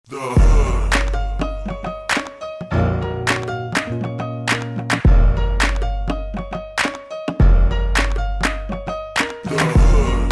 The hood. The hood.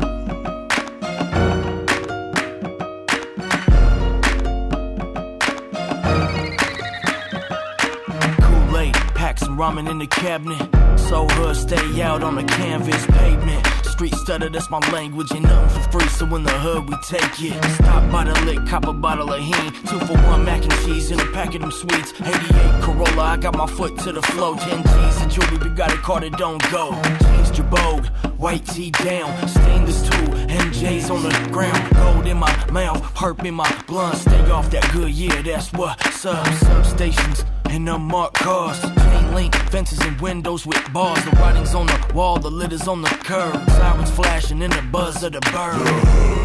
Kool-Aid, pack some ramen in the cabinet. So hood, stay out on the canvas pavement. Street stutter, that's my language. Ain't nothing for free, so in the hood we take it. Stop by the lick, cop a bottle of Heen. 2 for 1 mac and cheese and a pack of them sweets. 88 Corolla, I got my foot to the flow. 10 G's and jewelry, we got a car that don't go. Jeans Jabog, white tee down. Stainless tool, MJ's on the ground. Gold in my mouth, perp in my blunt. Stay off that good, yeah, that's what's up. Substations and unmarked cars. Chain link, fences and windows with bars. The writing's on the wall, the lid is on the curb. Sirens flashing in the buzz of the bird.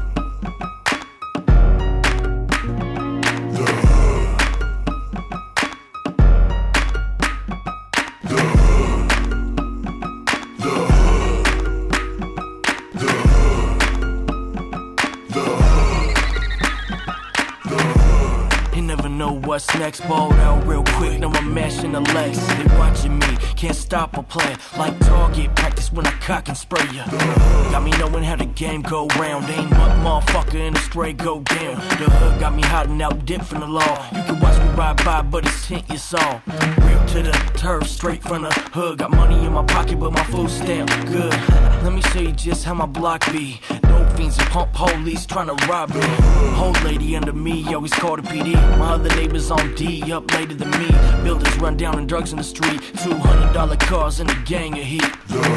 What's next? Balled out real quick, now I'm mashing the legs. They watching me, can't stop or play. Like target practice when I cock and spray ya. Got me knowing how the game go round. Ain't what motherfucker in the stray go down. The hood got me hiding out dip from the law. You can watch me ride by, but it's tint you saw. Real to the turf, straight from the hood. Got money in my pocket, but my food stamp good. Let me show you just how my block be. Dope fiends and pump police trying to rob me. Old lady under me, always call the PD. My other neighbors on D, up later than me. Buildings run down and drugs in the street. $200 cars and a gang of heat.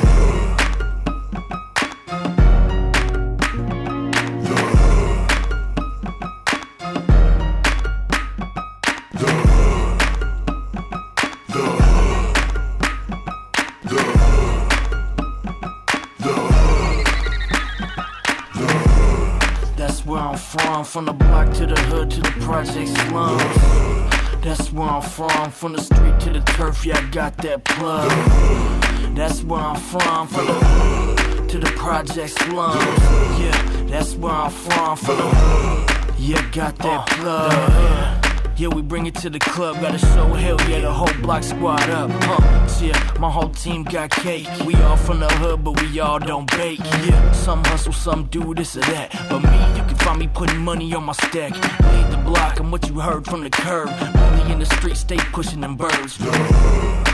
That's where I'm from the block to the hood to the project slums. That's where I'm from the street to the turf, yeah, I got that plug. That's where I'm from the hood to the project slums. Yeah, that's where I'm from the yeah, got that plug. Yeah, we bring it to the club, gotta show hell, yeah, the whole block squad up, yeah, my whole team got cake. We all from the hood, but we all don't bake, yeah. Some hustle, some do this or that, but me, you can find me putting money on my stack. Lead the block, I'm what you heard from the curb. Only in the street, stay pushing them birds.